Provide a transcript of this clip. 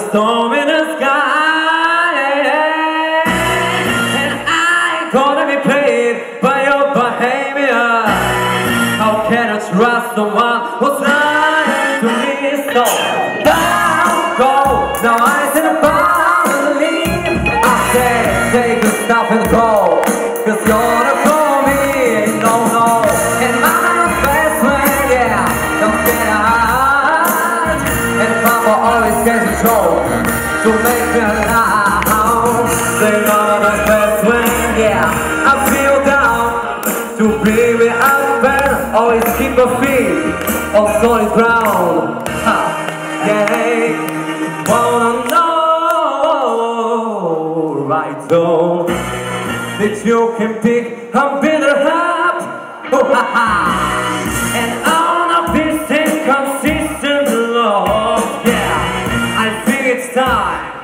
storm in the sky, and I ain't gonna be played by your behavior. How can I trust someone who's lying to me? So down, go, now I said about to leave. I said take the stuff and go, 'cause you're the for me, no, no. And I'm the best friend, yeah, don't get hard. And Papa always gets a joke to make me laugh. Say I'm the best friend, yeah, I feel down to be with us, but always keep my feet on solid ground. Yeah, wanna know right though that you can pick a bitter heart, and on a this inconsistent love. Yeah, I think it's time